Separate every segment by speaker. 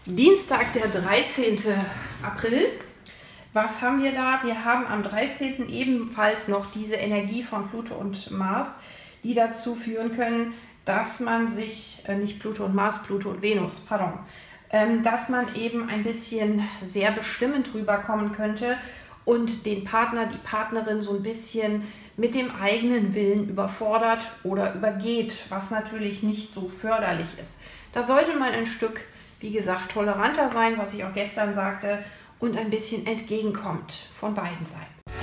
Speaker 1: Dienstag, der 13. April. Was haben wir da? Wir haben am 13. ebenfalls noch diese Energie von Pluto und Mars, die dazu führen können, dass man sich, nicht Pluto und Mars, Pluto und Venus, pardon, dass man eben ein bisschen sehr bestimmend rüberkommen könnte und den Partner, die Partnerin so ein bisschen mit dem eigenen Willen überfordert oder übergeht, was natürlich nicht so förderlich ist. Da sollte man ein Stück, wie gesagt, toleranter sein, was ich auch gestern sagte, und ein bisschen entgegenkommt von beiden Seiten.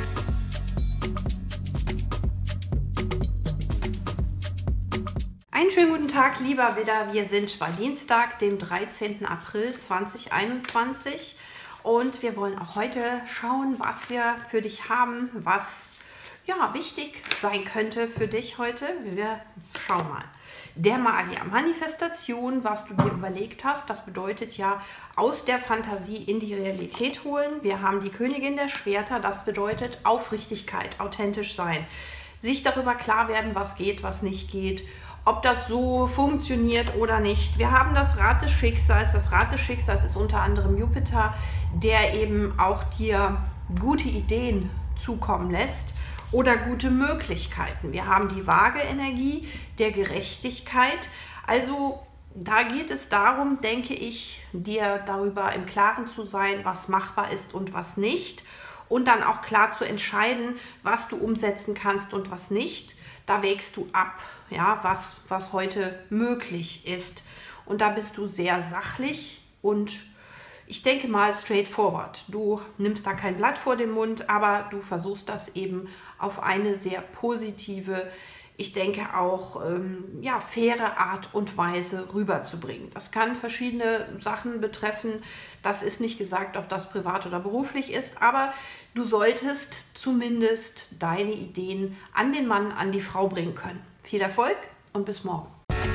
Speaker 1: Einen schönen guten Tag, lieber Widder. Wir sind bei Dienstag, dem 13. April 2021 und wir wollen auch heute schauen, was wir für dich haben, was ja wichtig sein könnte für dich heute. Wir schauen mal. Der Magier, Manifestation, was du dir überlegt hast, das bedeutet ja aus der Fantasie in die Realität holen. Wir haben die Königin der Schwerter, das bedeutet Aufrichtigkeit, authentisch sein, sich darüber klar werden, was geht, was nicht geht, ob das so funktioniert oder nicht. Wir haben das Rad des Schicksals. Das Rad des Schicksals ist unter anderem Jupiter, der eben auch dir gute Ideen zukommen lässt oder gute Möglichkeiten. Wir haben die Waage-Energie der Gerechtigkeit. Also da geht es darum, denke ich, dir darüber im Klaren zu sein, was machbar ist und was nicht. Und dann auch klar zu entscheiden, was du umsetzen kannst und was nicht. Da wägst du ab, ja, was heute möglich ist. Und da bist du sehr sachlich und ich denke mal straightforward. Du nimmst da kein Blatt vor den Mund, aber du versuchst das eben auf eine sehr positive, ich denke auch ja, faire Art und Weise rüberzubringen. Das kann verschiedene Sachen betreffen. Das ist nicht gesagt, ob das privat oder beruflich ist, aber du solltest zumindest deine Ideen an den Mann, an die Frau bringen können. Viel Erfolg und bis morgen.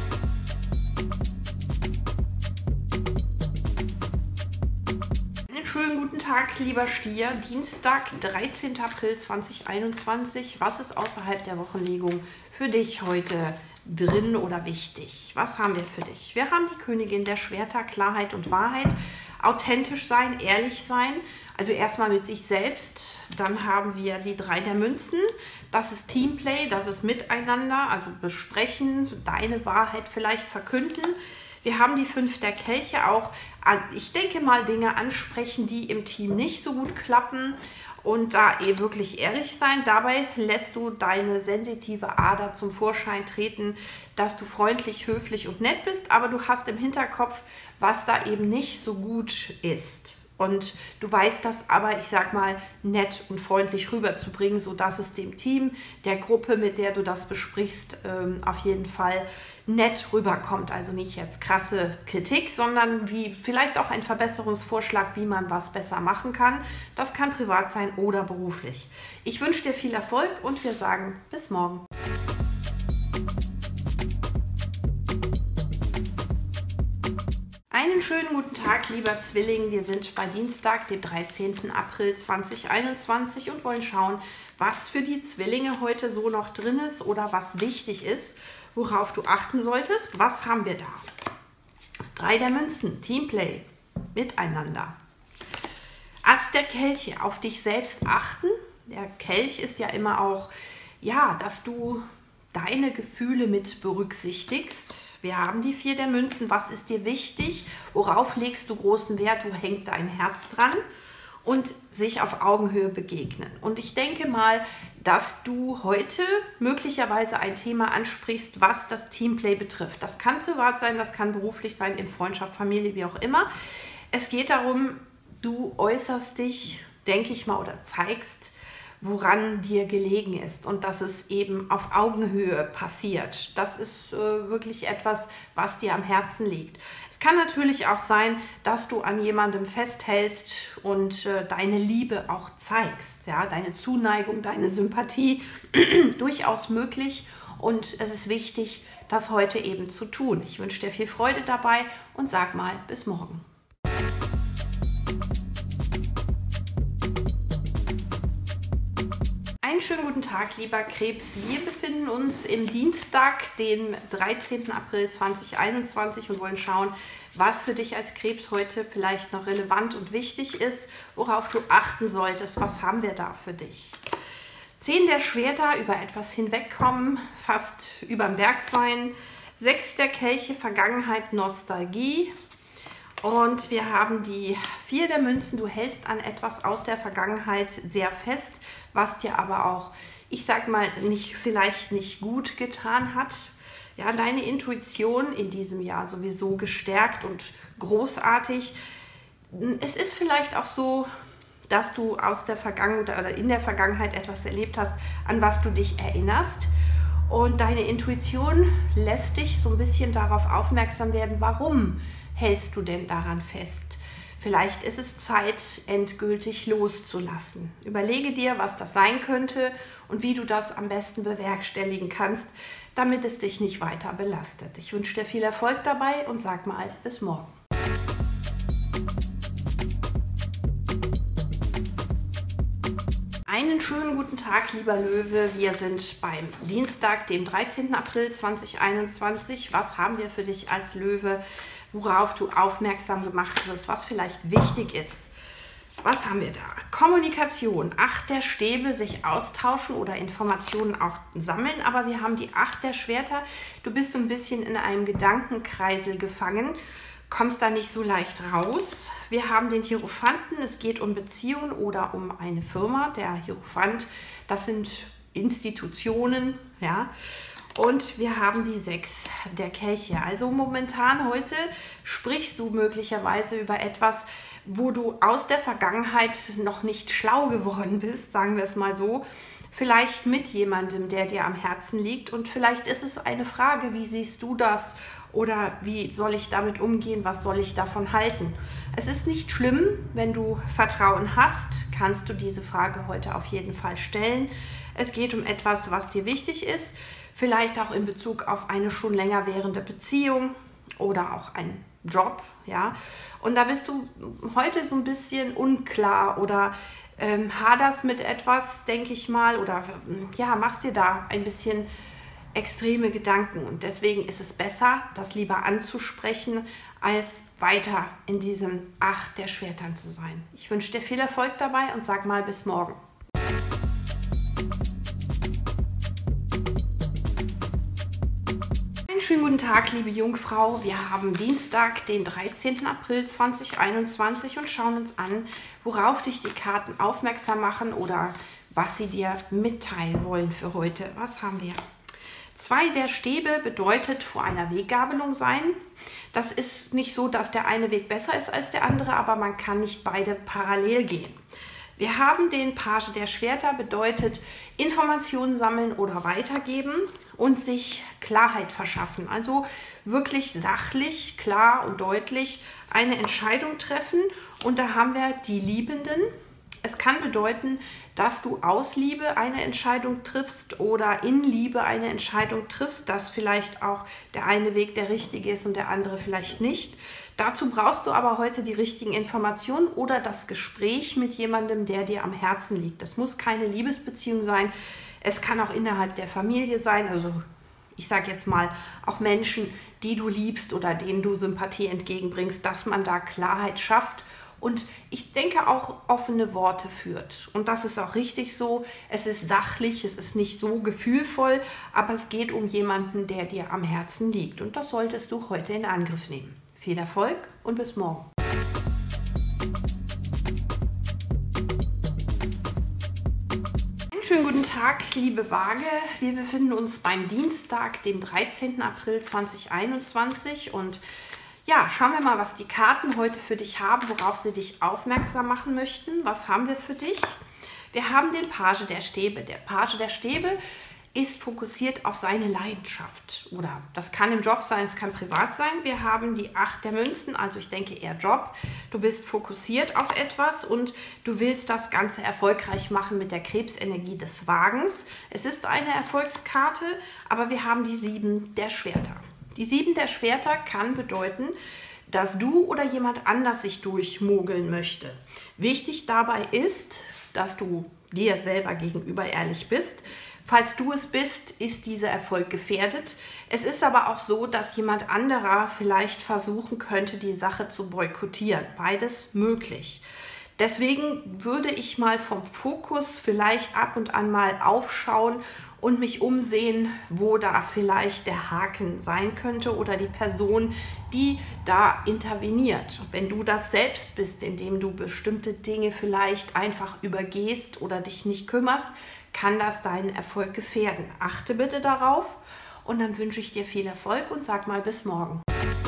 Speaker 1: Schönen guten Tag, lieber Stier. Dienstag, 13. April 2021. Was ist außerhalb der Wochenlegung für dich heute drin oder wichtig? Was haben wir für dich? Wir haben die Königin der Schwerter, Klarheit und Wahrheit. Authentisch sein, ehrlich sein. Also erstmal mit sich selbst. Dann haben wir die 3 der Münzen. Das ist Teamplay, das ist Miteinander, also besprechen, deine Wahrheit vielleicht verkünden. Wir haben die 5 der Kelche, auch, ich denke mal, Dinge ansprechen, die im Team nicht so gut klappen und da wirklich ehrlich sein. Dabei lässt du deine sensitive Ader zum Vorschein treten, dass du freundlich, höflich und nett bist, aber du hast im Hinterkopf, was da eben nicht so gut ist. Und du weißt das aber, ich sag mal, nett und freundlich rüberzubringen, sodass es dem Team, der Gruppe, mit der du das besprichst, auf jeden Fall nett rüberkommt. Also nicht jetzt krasse Kritik, sondern wie vielleicht auch ein Verbesserungsvorschlag, wie man was besser machen kann. Das kann privat sein oder beruflich. Ich wünsche dir viel Erfolg und wir sagen bis morgen. Einen schönen guten Tag, lieber Zwilling. Wir sind bei Dienstag, dem 13. April 2021 und wollen schauen, was für die Zwillinge heute so noch drin ist oder was wichtig ist, worauf du achten solltest. Was haben wir da? 3 der Münzen, Teamplay, Miteinander. Ass der Kelche, auf dich selbst achten. Der Kelch ist ja immer auch, ja, dass du deine Gefühle mit berücksichtigst. Wir haben die 4 der Münzen. Was ist dir wichtig? Worauf legst du großen Wert? Wo hängt dein Herz dran? Und sich auf Augenhöhe begegnen. Und ich denke mal, dass du heute möglicherweise ein Thema ansprichst, was das Teamplay betrifft. Das kann privat sein, das kann beruflich sein, in Freundschaft, Familie, wie auch immer. Es geht darum, du äußerst dich, denke ich mal, oder zeigst, woran dir gelegen ist und dass es eben auf Augenhöhe passiert. Das ist wirklich etwas, was dir am Herzen liegt. Es kann natürlich auch sein, dass du an jemandem festhältst und deine Liebe auch zeigst, ja, deine Zuneigung, deine Sympathie, durchaus möglich und es ist wichtig, das heute eben zu tun. Ich wünsche dir viel Freude dabei und sag mal bis morgen. Einen Schönen guten Tag, lieber Krebs. Wir befinden uns im Dienstag, den 13. April 2021 und wollen schauen, was für dich als Krebs heute vielleicht noch relevant und wichtig ist, worauf du achten solltest. Was haben wir da für dich? 10 der Schwerter, über etwas hinwegkommen, fast überm Berg sein. 6 der Kelche, Vergangenheit, Nostalgie. Und wir haben die 4 der Münzen, du hältst an etwas aus der Vergangenheit sehr fest, was dir aber auch, ich sag mal, vielleicht nicht gut getan hat. Ja, deine Intuition in diesem Jahr sowieso gestärkt und großartig. Es ist vielleicht auch so, dass du aus der Vergangenheit oder in der Vergangenheit etwas erlebt hast, an was du dich erinnerst. Und deine Intuition lässt dich so ein bisschen darauf aufmerksam werden, warum hältst du denn daran fest? Vielleicht ist es Zeit, endgültig loszulassen. Überlege dir, was das sein könnte und wie du das am besten bewerkstelligen kannst, damit es dich nicht weiter belastet. Ich wünsche dir viel Erfolg dabei und sag mal bis morgen. Einen schönen guten Tag, lieber Löwe. Wir sind beim Dienstag, dem 13. April 2021. Was haben wir für dich als Löwe, worauf du aufmerksam gemacht wirst, was vielleicht wichtig ist? Was haben wir da? Kommunikation, 8 der Stäbe, sich austauschen oder Informationen auch sammeln. Aber wir haben die 8 der Schwerter. Du bist so ein bisschen in einem Gedankenkreisel gefangen, kommst da nicht so leicht raus. Wir haben den Hierophanten, es geht um Beziehungen oder um eine Firma. Der Hierophant, das sind Institutionen, ja. Und wir haben die 6 der Kelche. Also momentan heute sprichst du möglicherweise über etwas, wo du aus der Vergangenheit noch nicht schlau geworden bist, sagen wir es mal so. Vielleicht mit jemandem, der dir am Herzen liegt. Und vielleicht ist es eine Frage, wie siehst du das? Oder wie soll ich damit umgehen? Was soll ich davon halten? Es ist nicht schlimm, wenn du Vertrauen hast, kannst du diese Frage heute auf jeden Fall stellen. Es geht um etwas, was dir wichtig ist. Vielleicht auch in Bezug auf eine schon länger währende Beziehung oder auch einen Job, ja. Und da bist du heute so ein bisschen unklar oder haderst mit etwas, denke ich mal, oder ja, machst dir da ein bisschen extreme Gedanken. Und deswegen ist es besser, das lieber anzusprechen, als weiter in diesem 8 der Schwertern zu sein. Ich wünsche dir viel Erfolg dabei und sag mal bis morgen. Schönen guten Tag, liebe Jungfrau. Wir haben Dienstag, den 13. April 2021 und schauen uns an, worauf dich die Karten aufmerksam machen oder was sie dir mitteilen wollen für heute. Was haben wir? 2 der Stäbe bedeutet vor einer Weggabelung sein. Das ist nicht so, dass der eine Weg besser ist als der andere, aber man kann nicht beide parallel gehen. Wir haben den Page der Schwerter, bedeutet Informationen sammeln oder weitergeben und sich Klarheit verschaffen. Also wirklich sachlich, klar und deutlich eine Entscheidung treffen. Und da haben wir die Liebenden. Es kann bedeuten, dass du aus Liebe eine Entscheidung triffst oder in Liebe eine Entscheidung triffst, dass vielleicht auch der eine Weg der richtige ist und der andere vielleicht nicht. Dazu brauchst du aber heute die richtigen Informationen oder das Gespräch mit jemandem, der dir am Herzen liegt. Das muss keine Liebesbeziehung sein. Es kann auch innerhalb der Familie sein. Also ich sage jetzt mal auch Menschen, die du liebst oder denen du Sympathie entgegenbringst, dass man da Klarheit schafft. Und ich denke auch offene Worte führt. Und das ist auch richtig so. Es ist sachlich, es ist nicht so gefühlvoll, aber es geht um jemanden, der dir am Herzen liegt. Und das solltest du heute in Angriff nehmen. Viel Erfolg und bis morgen. Einen schönen guten Tag, liebe Waage. Wir befinden uns beim Dienstag, dem 13. April 2021 und ja, schauen wir mal, was die Karten heute für dich haben, worauf sie dich aufmerksam machen möchten. Was haben wir für dich? Wir haben den Page der Stäbe. Der Page der Stäbe ist fokussiert auf seine Leidenschaft. Oder das kann im Job sein, es kann privat sein. Wir haben die 8 der Münzen, also ich denke eher Job. Du bist fokussiert auf etwas und du willst das Ganze erfolgreich machen mit der Krebsenergie des Wagens. Es ist eine Erfolgskarte, aber wir haben die 7 der Schwerter. Die 7 der Schwerter kann bedeuten, dass du oder jemand anders sich durchmogeln möchte. Wichtig dabei ist, dass du dir selber gegenüber ehrlich bist. Falls du es bist, ist dieser Erfolg gefährdet. Es ist aber auch so, dass jemand anderer vielleicht versuchen könnte, die Sache zu boykottieren. Beides möglich. Deswegen würde ich mal vom Fokus vielleicht ab und an mal aufschauen und mich umsehen, wo da vielleicht der Haken sein könnte oder die Person, die da interveniert. Wenn du das selbst bist, indem du bestimmte Dinge vielleicht einfach übergehst oder dich nicht kümmerst, kann das deinen Erfolg gefährden. Achte bitte darauf und dann wünsche ich dir viel Erfolg und sag mal bis morgen.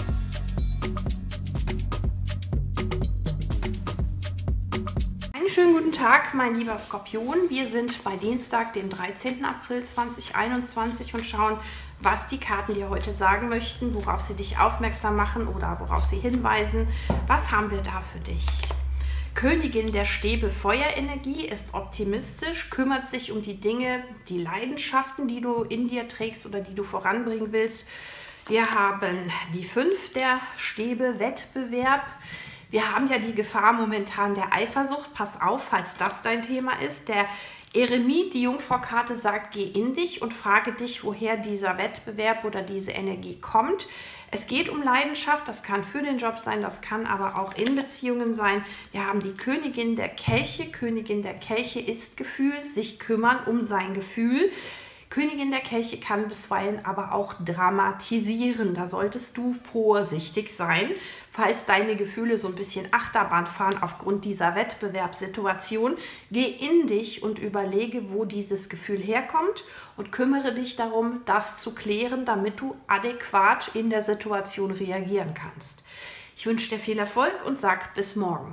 Speaker 1: Schönen guten Tag, mein lieber Skorpion. Wir sind bei Dienstag, dem 13. April 2021 und schauen, was die Karten dir heute sagen möchten, worauf sie dich aufmerksam machen oder worauf sie hinweisen. Was haben wir da für dich? Königin der Stäbe, Feuerenergie, ist optimistisch, kümmert sich um die Dinge, die Leidenschaften, die du in dir trägst oder die du voranbringen willst. Wir haben die 5 der Stäbe, Wettbewerb. Wir haben ja die Gefahr momentan der Eifersucht. Pass auf, falls das dein Thema ist. Der Eremit, die Jungfrau-Karte, sagt, geh in dich und frage dich, woher dieser Wettbewerb oder diese Energie kommt. Es geht um Leidenschaft, das kann für den Job sein, das kann aber auch in Beziehungen sein. Wir haben die Königin der Kelche. Königin der Kelche ist Gefühl, sich kümmern um sein Gefühl. Königin der Kelche kann bisweilen aber auch dramatisieren. Da solltest du vorsichtig sein, falls deine Gefühle so ein bisschen Achterbahn fahren aufgrund dieser Wettbewerbssituation. Geh in dich und überlege, wo dieses Gefühl herkommt und kümmere dich darum, das zu klären, damit du adäquat in der Situation reagieren kannst. Ich wünsche dir viel Erfolg und sag bis morgen.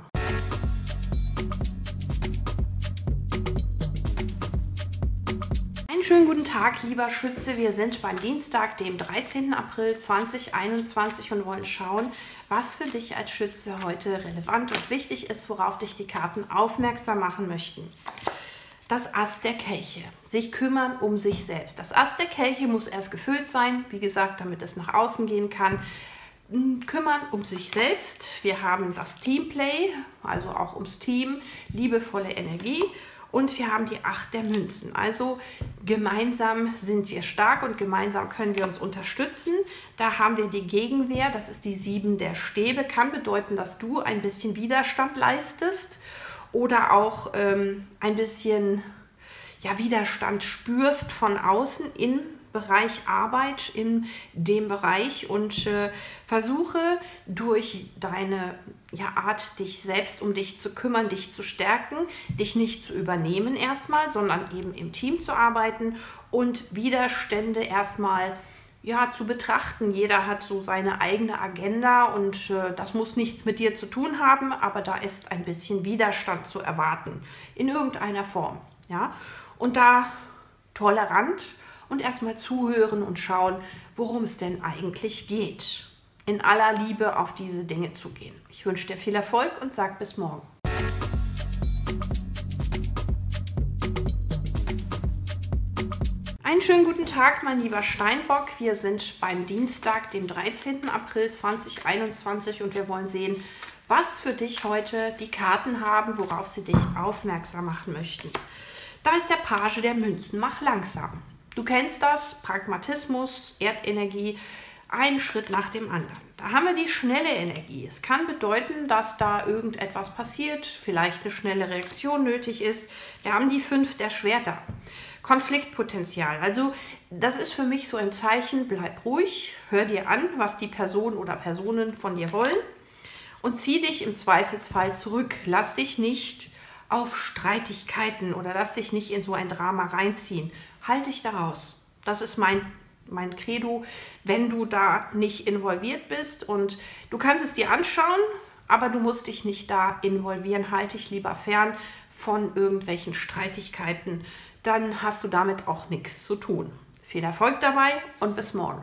Speaker 1: Einen schönen guten Tag, lieber Schütze. Wir sind beim Dienstag, dem 13. April 2021 und wollen schauen, was für dich als Schütze heute relevant und wichtig ist, worauf dich die Karten aufmerksam machen möchten. Das Ass der Kelche. Sich kümmern um sich selbst. Das Ass der Kelche muss erst gefüllt sein, wie gesagt, damit es nach außen gehen kann. Kümmern um sich selbst. Wir haben das Teamplay, also auch ums Team, liebevolle Energie. Und wir haben die 8 der Münzen. Also gemeinsam sind wir stark und gemeinsam können wir uns unterstützen. Da haben wir die Gegenwehr, das ist die 7 der Stäbe. Kann bedeuten, dass du ein bisschen Widerstand leistest oder auch ein bisschen Widerstand spürst von außen im Bereich Arbeit, in dem Bereich und versuche durch deine Art, dich selbst um dich zu kümmern, dich zu stärken, dich nicht zu übernehmen erstmal, sondern eben im Team zu arbeiten und Widerstände erstmal zu betrachten. Jeder hat so seine eigene Agenda und das muss nichts mit dir zu tun haben, aber da ist ein bisschen Widerstand zu erwarten, in irgendeiner Form. Ja? Und da tolerant und erstmal zuhören und schauen, worum es denn eigentlich geht. In aller Liebe auf diese Dinge zu gehen. Ich wünsche dir viel Erfolg und sag bis morgen. Einen schönen guten Tag, mein lieber Steinbock. Wir sind beim Dienstag, dem 13. April 2021 und wir wollen sehen, was für dich heute die Karten haben, worauf sie dich aufmerksam machen möchten. Da ist der Page der Münzen. Mach langsam. Du kennst das, Pragmatismus, Erdenergie, ein Schritt nach dem anderen. Da haben wir die schnelle Energie. Es kann bedeuten, dass da irgendetwas passiert, vielleicht eine schnelle Reaktion nötig ist. Wir haben die 5 der Schwerter. Konfliktpotenzial. Also das ist für mich so ein Zeichen, bleib ruhig, hör dir an, was die Person oder Personen von dir wollen und zieh dich im Zweifelsfall zurück. Lass dich nicht auf Streitigkeiten oder lass dich nicht in so ein Drama reinziehen. Halt dich da raus. Das ist mein Credo, wenn du da nicht involviert bist und du kannst es dir anschauen, aber du musst dich nicht da involvieren. Halte dich lieber fern von irgendwelchen Streitigkeiten, dann hast du damit auch nichts zu tun. Viel Erfolg dabei und bis morgen.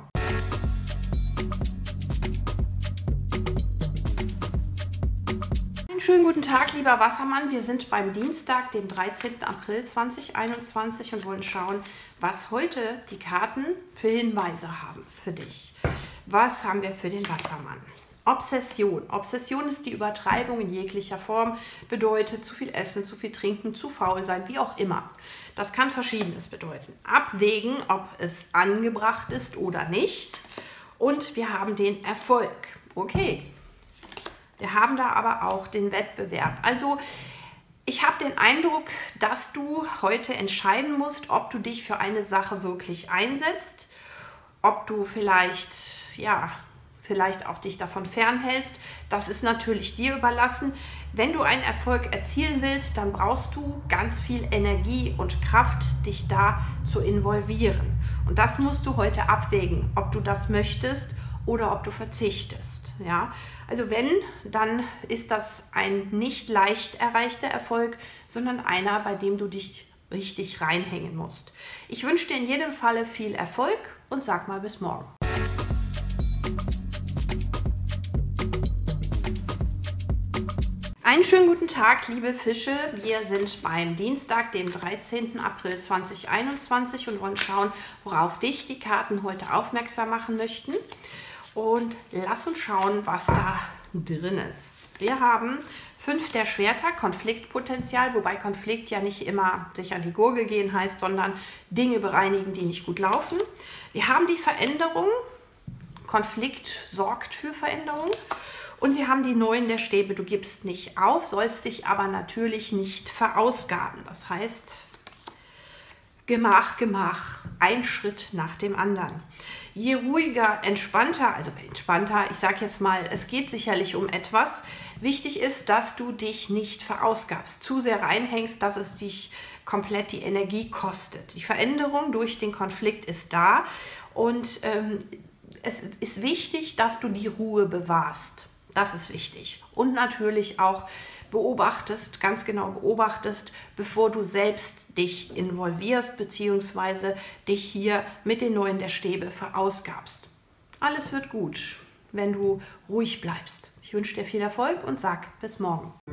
Speaker 1: Schönen guten Tag, lieber Wassermann. Wir sind beim Dienstag, dem 13. April 2021 und wollen schauen, was heute die Karten für Hinweise haben für dich. Was haben wir für den Wassermann? Obsession. Obsession ist die Übertreibung in jeglicher Form, bedeutet zu viel essen, zu viel trinken, zu faul sein, wie auch immer. Das kann Verschiedenes bedeuten. Abwägen, ob es angebracht ist oder nicht. Und wir haben den Erfolg. Okay. Wir haben da aber auch den Wettbewerb. Also ich habe den Eindruck, dass du heute entscheiden musst, ob du dich für eine Sache wirklich einsetzt, ob du vielleicht auch dich davon fernhältst. Das ist natürlich dir überlassen. Wenn du einen Erfolg erzielen willst, dann brauchst du ganz viel Energie und Kraft, dich da zu involvieren. Und das musst du heute abwägen, ob du das möchtest oder ob du verzichtest. Ja? Also wenn, dann ist das ein nicht leicht erreichter Erfolg, sondern einer, bei dem du dich richtig reinhängen musst. Ich wünsche dir in jedem Falle viel Erfolg und sag mal bis morgen. Einen schönen guten Tag, liebe Fische. Wir sind beim Dienstag, dem 13. April 2021 und wollen schauen, worauf dich die Karten heute aufmerksam machen möchten. Und lass uns schauen, was da drin ist. Wir haben 5 der Schwerter, Konfliktpotenzial, wobei Konflikt ja nicht immer sich an die Gurgel gehen heißt, sondern Dinge bereinigen, die nicht gut laufen. Wir haben die Veränderung, Konflikt sorgt für Veränderung. Und wir haben die 9 der Stäbe, du gibst nicht auf, sollst dich aber natürlich nicht verausgaben. Das heißt, Gemach, Gemach, ein Schritt nach dem anderen. Je ruhiger, entspannter, ich sage jetzt mal, es geht sicherlich um etwas. Wichtig ist, dass du dich nicht verausgabst, zu sehr reinhängst, dass es dich komplett die Energie kostet. Die Veränderung durch den Konflikt ist da und es ist wichtig, dass du die Ruhe bewahrst. Das ist wichtig. Und natürlich auch beobachtest, ganz genau beobachtest, bevor du selbst dich involvierst, beziehungsweise dich hier mit den 9 der Stäbe verausgabst. Alles wird gut, wenn du ruhig bleibst. Ich wünsche dir viel Erfolg und sag bis morgen.